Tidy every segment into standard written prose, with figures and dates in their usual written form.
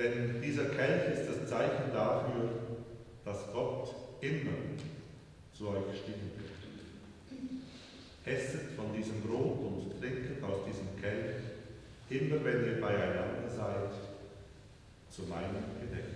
Denn dieser Kelch ist das Zeichen dafür, dass Gott immer zu euch stimmen wird. Esset von diesem Brot und trinket aus diesem Kelch, immer wenn ihr beieinander seid, zu meinem Gedächtnis.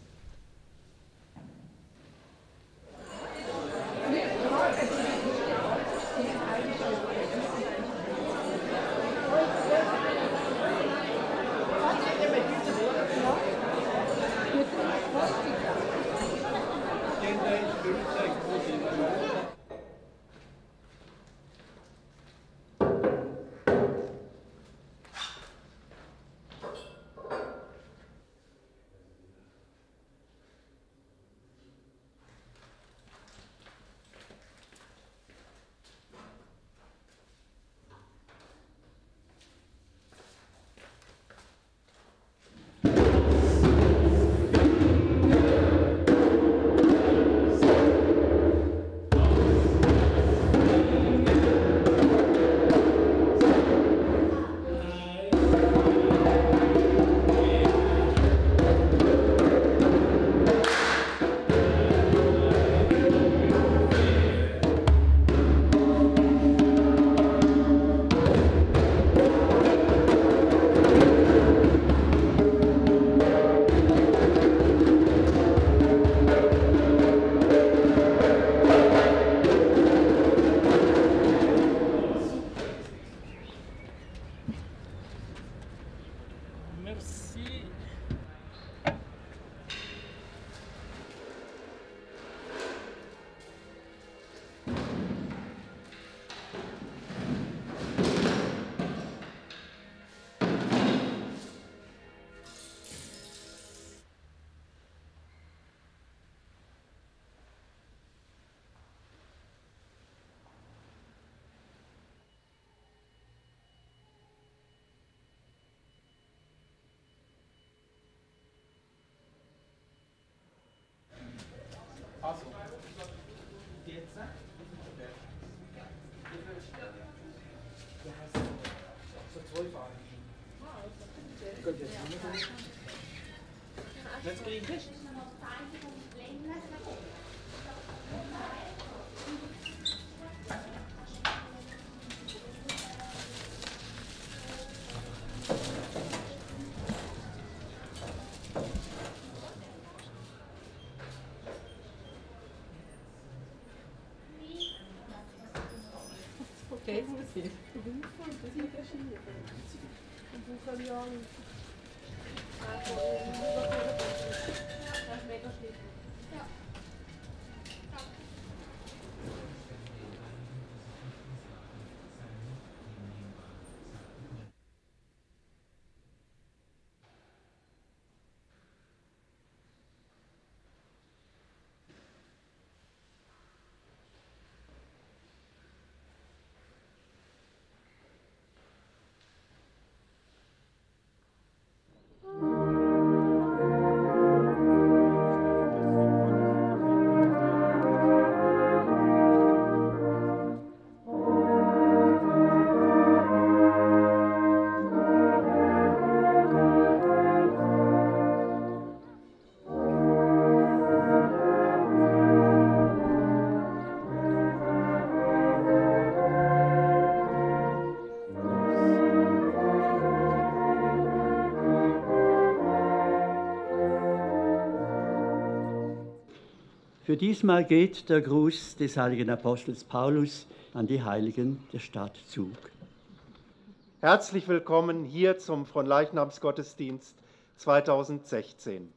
Also, jetzt? So zwei Farben. Jetzt kriegen wir. Okay, das sind verschiedene. Und Buchhaltung. Das ist mega schlimm. Ja. Für diesmal geht der Gruß des heiligen Apostels Paulus an die Heiligen der Stadt Zug. Herzlich willkommen hier zum Fronleichnamsgottesdienst 2016.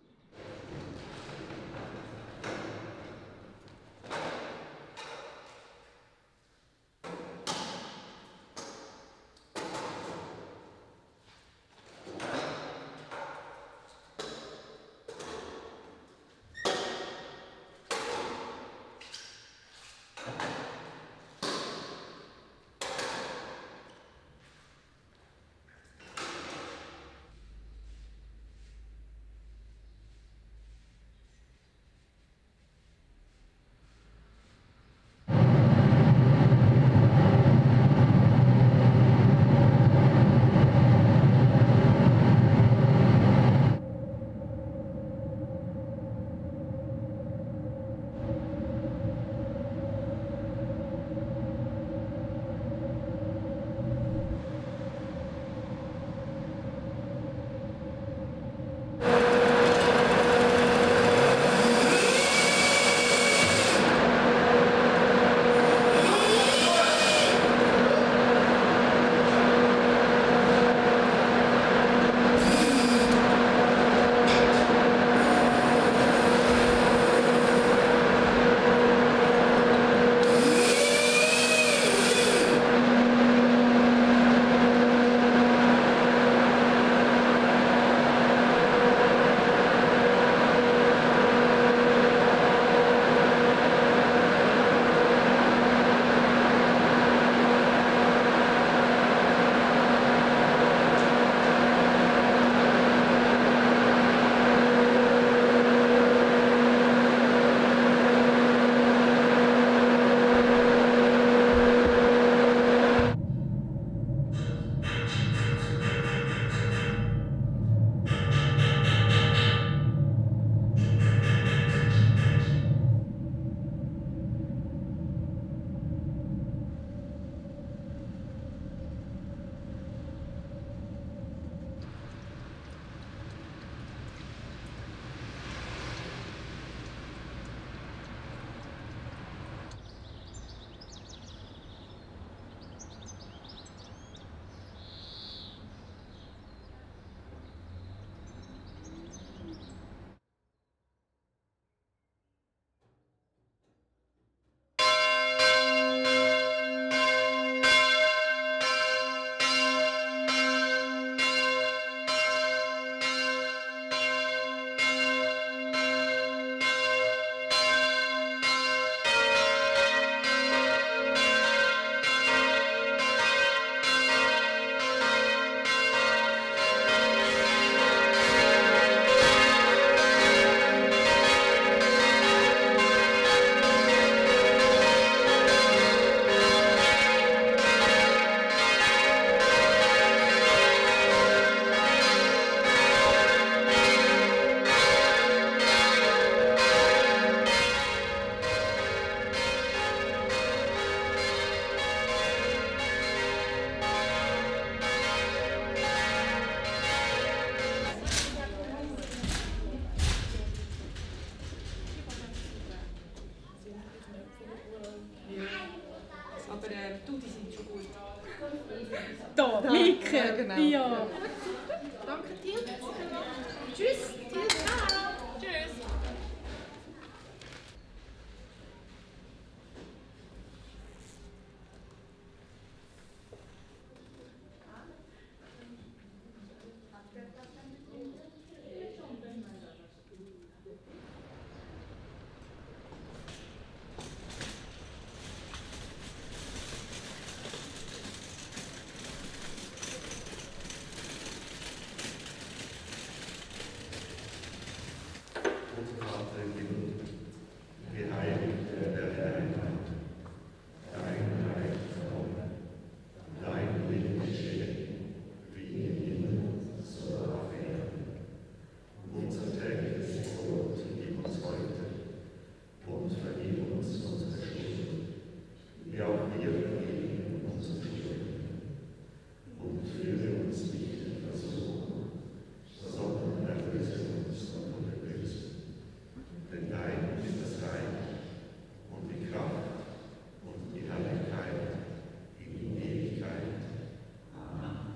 Du, die sind schon gut. Da, Mike, Ja, genau. ja. Danke dir. Tschüss. Ciao. Tschüss. Unser Vater im Himmel, geheiligt werde dein Name. Dein Reich komme, dein Wille geschehe, wie im Himmel, so auf Erden. Unser tägliches Brot gib uns heute und vergib uns unsere Schuld, wie auch wir vergeben unseren Schuldigen. Und führe uns nicht in Versuchung, sondern erlöse uns von dem Bösen. Denn dein ist das Reich und die Kraft und die Herrlichkeit in Ewigkeit. Amen.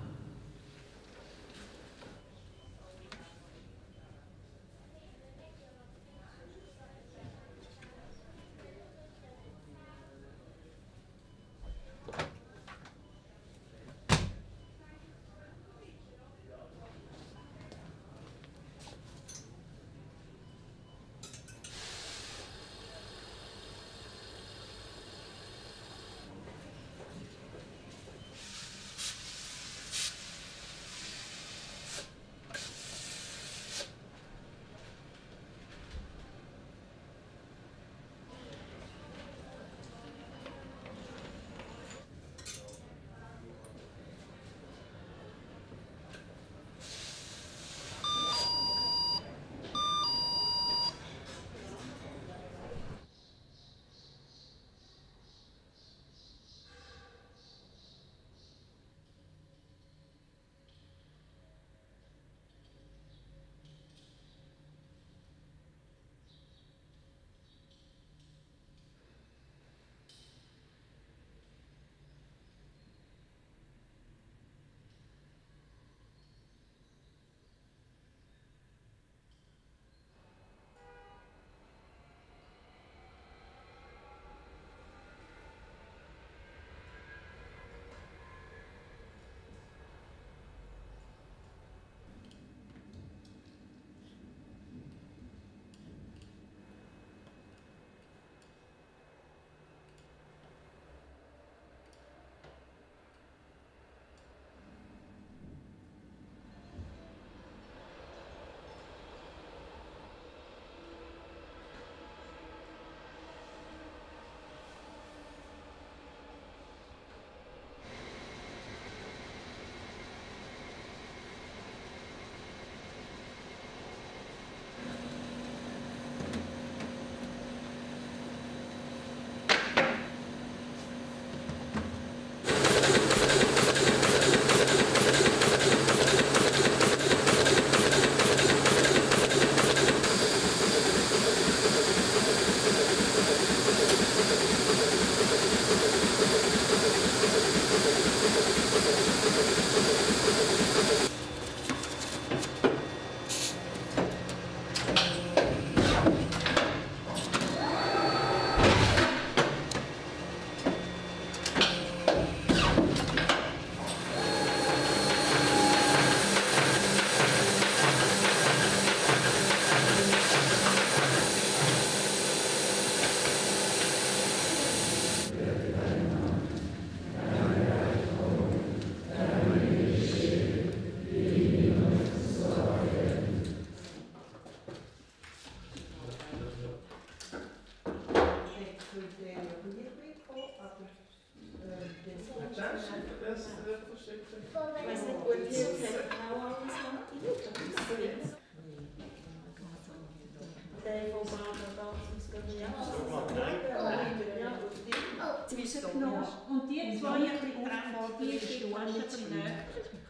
Zwischengenommen. Und die zwei ein bisschen getrennt, die Stunden zu näher.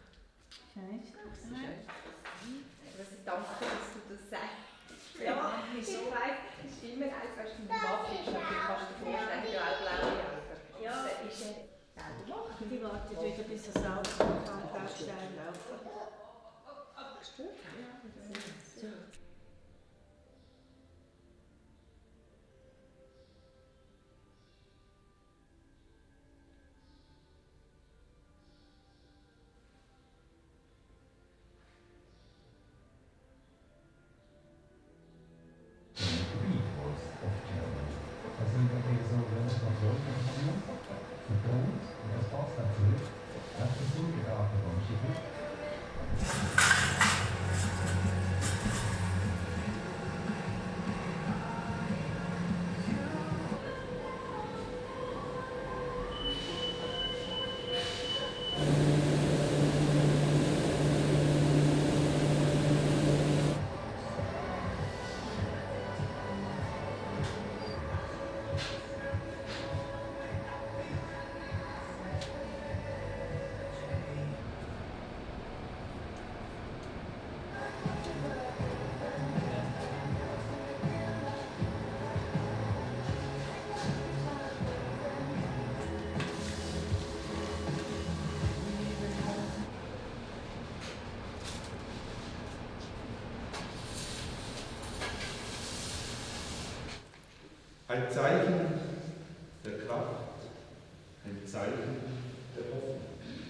Danke, dass du das sagst. Ja, ich weiss, es ist immer eins, was du machst, und du kannst dir vorstellen, ja auch blaue Augen. Ja, das ist Ein Zeichen der Kraft, ein Zeichen der Hoffnung.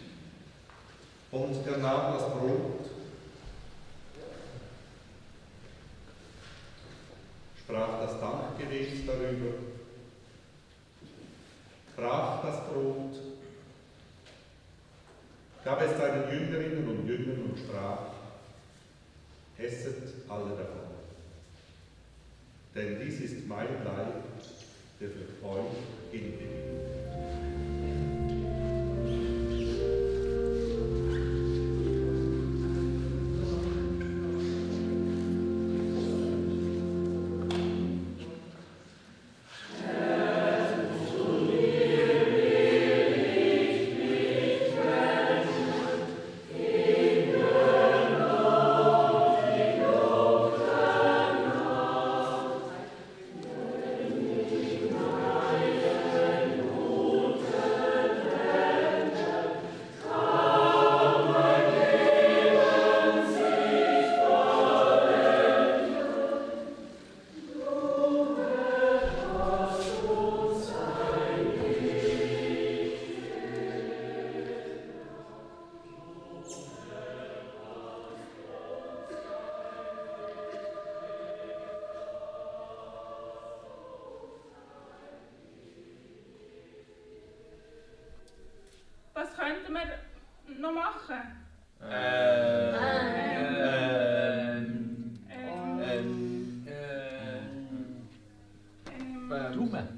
Und er nahm das Brot, sprach das Dankgebet darüber, brach das Brot, gab es seinen Jüngerinnen und Jüngern und sprach: Esset alle davon. Denn dies ist mein Leib, der für euch hingegeben wird. Was könnten wir noch machen? Daumen.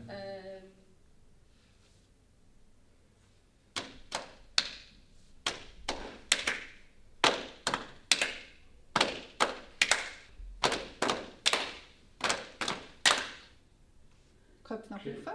Köpfe nach oben.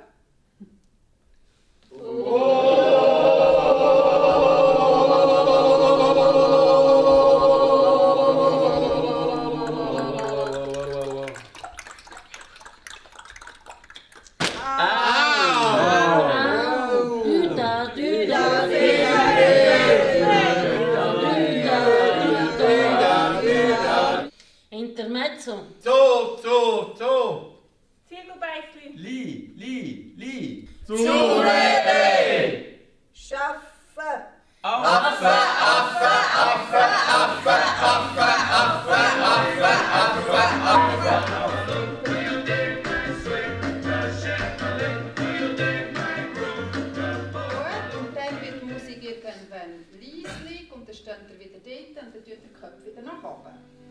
Intermezzo. So, so, so. Ziegelbeißli. Li. Zurede. Schaffen. Affe. Und dann wird die Musik irgendwann leislich und dann steht er wieder dort und dann tut der Kopf wieder nach oben.